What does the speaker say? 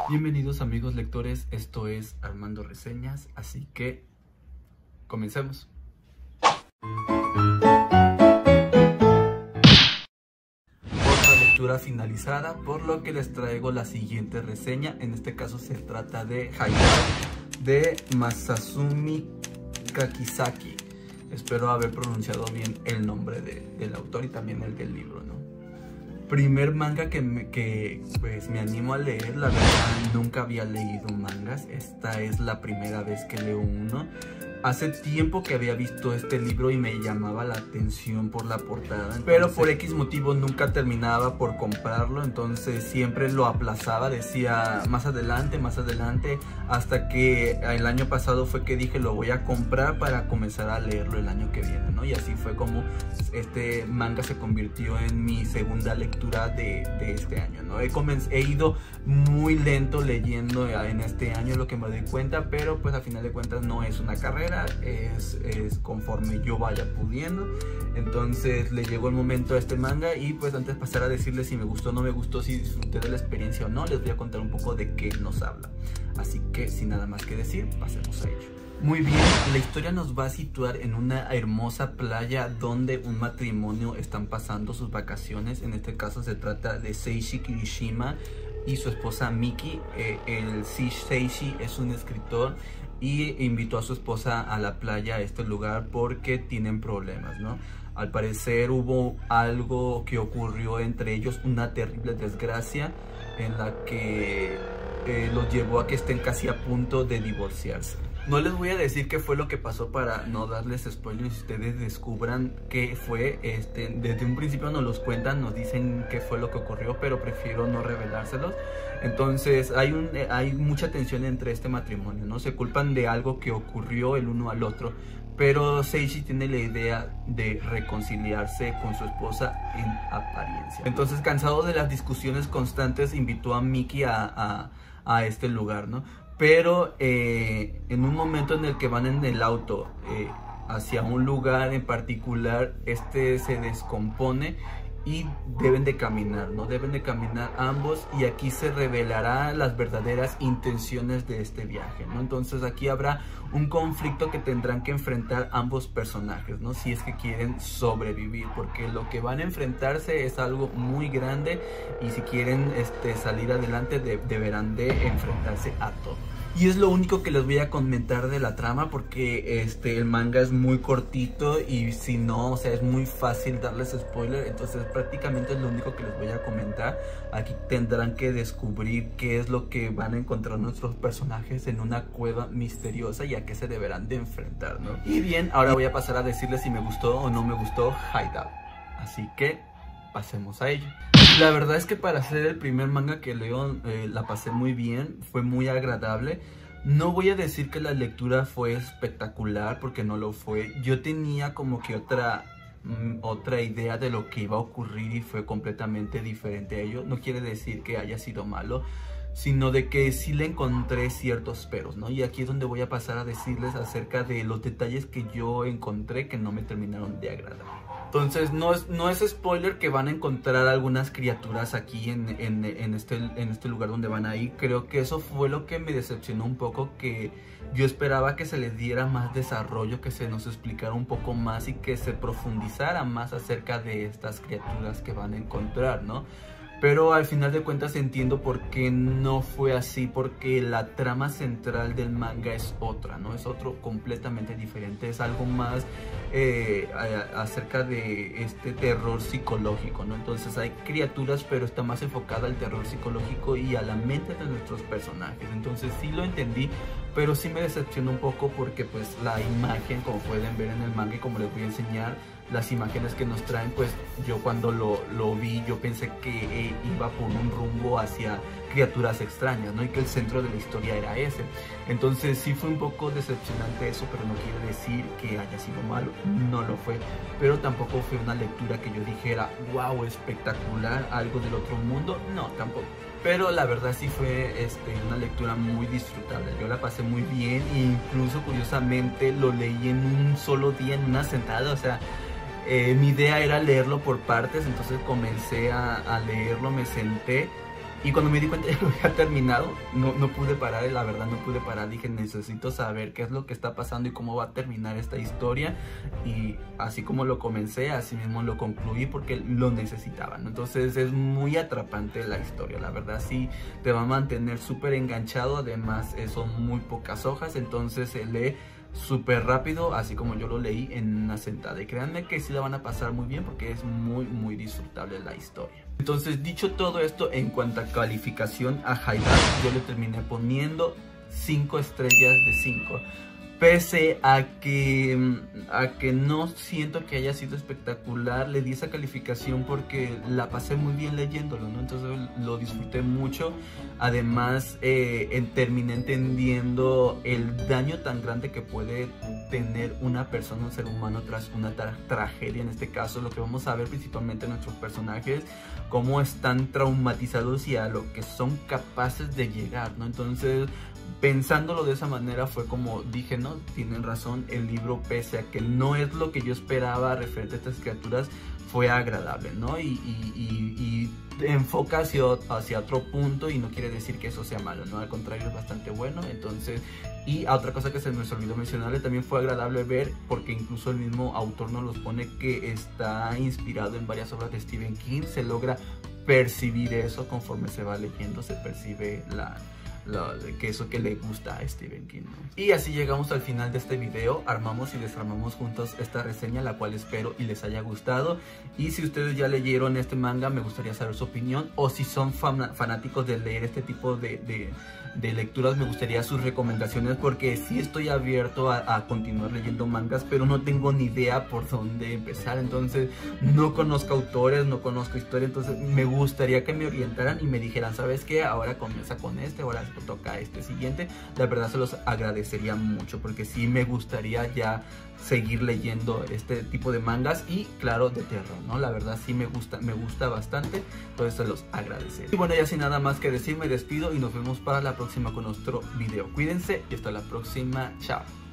Bienvenidos amigos lectores, esto es Armando Reseñas, así que comencemos. Otra lectura finalizada, por lo que les traigo la siguiente reseña. En este caso se trata de Hideout de Masazumi Kakizaki. Espero haber pronunciado bien el nombre del autor y también el del libro, ¿no? Primer manga que pues me animo a leer. La verdad nunca había leído mangas, esta es la primera vez que leo uno. Hace tiempo que había visto este libro y me llamaba la atención por la portada, entonces, pero por X motivo nunca terminaba por comprarlo, entonces siempre lo aplazaba, decía más adelante, hasta que el año pasado fue que dije lo voy a comprar para comenzar a leerlo el año que viene, ¿no? Y así fue como este manga se convirtió en mi segunda lectura de este año, ¿no? He ido muy lento leyendo en este año, lo que me doy cuenta, pero pues a final de cuentas no es una carrera, es conforme yo vaya pudiendo. Entonces le llegó el momento a este manga y pues antes de pasar a decirles si me gustó o no me gustó, si disfruté de la experiencia o no, les voy a contar un poco de qué nos habla. Así que sin nada más que decir, pasemos a ello. Muy bien, la historia nos va a situar en una hermosa playa donde un matrimonio están pasando sus vacaciones. En este caso se trata de Seishi Kirishima y su esposa Miki. El Seishi es un escritor y invitó a su esposa a la playa, a este lugar, porque tienen problemas, ¿no? Al parecer hubo algo que ocurrió entre ellos, una terrible desgracia en la que los llevó a que estén casi a punto de divorciarse. No les voy a decir qué fue lo que pasó para no darles spoilers y ustedes descubran qué fue. Desde un principio nos los cuentan, nos dicen qué fue lo que ocurrió, pero prefiero no revelárselos. Entonces hay mucha tensión entre este matrimonio, ¿no? Se culpan de algo que ocurrió el uno al otro, pero Seishi tiene la idea de reconciliarse con su esposa en apariencia. Entonces, cansado de las discusiones constantes, invitó a Miki a este lugar, ¿no? Pero en un momento en el que van en el auto hacia un lugar en particular, se descompone y deben de caminar, ¿no? Deben de caminar ambos y aquí se revelarán las verdaderas intenciones de este viaje, ¿no? Entonces aquí habrá un conflicto que tendrán que enfrentar ambos personajes, ¿no? Si es que quieren sobrevivir, porque lo que van a enfrentarse es algo muy grande y si quieren salir adelante deberán de enfrentarse a todo. Y es lo único que les voy a comentar de la trama, porque el manga es muy cortito y si no, o sea, es muy fácil darles spoiler. Entonces prácticamente es lo único que les voy a comentar. Aquí tendrán que descubrir qué es lo que van a encontrar nuestros personajes en una cueva misteriosa y a qué se deberán de enfrentar, ¿no? Y bien, ahora voy a pasar a decirles si me gustó o no me gustó Hideout. Así que pasemos a ello. La verdad es que para ser el primer manga que leo la pasé muy bien, fue muy agradable. No voy a decir que la lectura fue espectacular porque no lo fue. Yo tenía como que otra idea de lo que iba a ocurrir y fue completamente diferente a ello. No quiere decir que haya sido malo, sino de que sí le encontré ciertos peros, ¿no? Y aquí es donde voy a pasar a decirles acerca de los detalles que yo encontré que no me terminaron de agradar. Entonces no es spoiler que van a encontrar algunas criaturas aquí en este lugar donde van a ir. Creo que eso fue lo que me decepcionó un poco, que yo esperaba que se les diera más desarrollo, que se nos explicara un poco más y que se profundizara más acerca de estas criaturas que van a encontrar, ¿no? Pero al final de cuentas entiendo por qué no fue así, porque la trama central del manga es otra, ¿no? Es otro completamente diferente, es algo más acerca de este terror psicológico, ¿no? Entonces hay criaturas, pero está más enfocada al terror psicológico y a la mente de nuestros personajes. Entonces sí lo entendí, pero sí me decepcionó un poco porque pues la imagen, como pueden ver en el manga y como les voy a enseñar, las imágenes que nos traen, pues yo cuando lo vi, yo pensé que iba por un rumbo hacia criaturas extrañas, ¿no? Y que el centro de la historia era ese. Entonces sí fue un poco decepcionante eso, pero no quiere decir que haya sido malo, no lo fue. Pero tampoco fue una lectura que yo dijera, wow, espectacular, algo del otro mundo, no, tampoco. Pero la verdad sí fue una lectura muy disfrutable, yo la pasé muy bien e incluso curiosamente lo leí en un solo día, en una sentada, o sea, mi idea era leerlo por partes, entonces comencé a leerlo, me senté Y cuando me di cuenta ya lo había terminado, no pude parar, la verdad no pude parar. Dije, necesito saber qué es lo que está pasando y cómo va a terminar esta historia. Y así como lo comencé, así mismo lo concluí porque lo necesitaba, ¿no? Entonces es muy atrapante la historia, la verdad sí te va a mantener súper enganchado. Además son muy pocas hojas, entonces se lee súper rápido, así como yo lo leí en una sentada. Y créanme que sí la van a pasar muy bien porque es muy disfrutable la historia. Entonces, dicho todo esto, en cuanto a calificación a Haydar, yo le terminé poniendo 5 estrellas de 5. Pese a que no siento que haya sido espectacular, le di esa calificación porque la pasé muy bien leyéndolo, ¿no? Entonces lo disfruté mucho. Además, terminé entendiendo el daño tan grande que puede tener una persona, un ser humano, tras una tragedia. En este caso, lo que vamos a ver principalmente en nuestros personajes, cómo están traumatizados y a lo que son capaces de llegar, ¿no? Entonces, pensándolo de esa manera fue como dije, no, tienen razón, el libro, pese a que no es lo que yo esperaba referente a estas criaturas, fue agradable, ¿no? Y enfoca hacia otro punto, y no quiere decir que eso sea malo, ¿no? Al contrario, es bastante bueno. Entonces, y a otra cosa que se me olvidó mencionarle, también fue agradable ver, porque incluso el mismo autor nos los pone, que está inspirado en varias obras de Stephen King. Se logra percibir eso conforme se va leyendo, se percibe que eso que le gusta a Stephen King, ¿no? Y así llegamos al final de este video. Armamos y desarmamos juntos esta reseña, la cual espero y les haya gustado. Y si ustedes ya leyeron este manga, me gustaría saber su opinión, o si son fanáticos de leer este tipo de lecturas, me gustaría sus recomendaciones, porque sí estoy abierto a continuar leyendo mangas, pero no tengo ni idea por dónde empezar. Entonces no conozco autores, no conozco historia, entonces me gustaría que me orientaran y me dijeran, ¿sabes qué? Ahora comienza con este, ahora toca este siguiente. La verdad se los agradecería mucho, porque sí me gustaría ya seguir leyendo este tipo de mangas, y claro, de terror, ¿no? La verdad sí me gusta bastante, entonces se los agradecería. Y bueno, ya sin nada más que decir, me despido y nos vemos para la próxima con nuestro video. Cuídense y hasta la próxima. Chao.